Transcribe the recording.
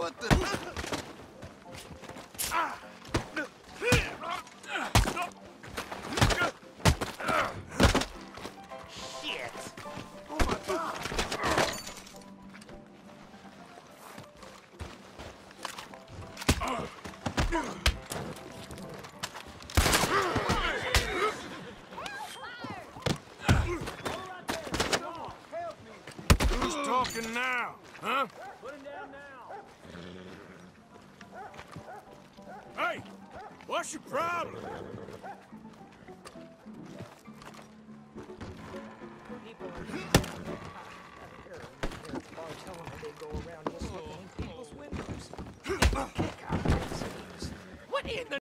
What the? Shit! Oh my God! Who's talking now? Huh? Put him down now. Hey! What's your problem? People are telling me they go around just looking in people's windows. Kick out. What in the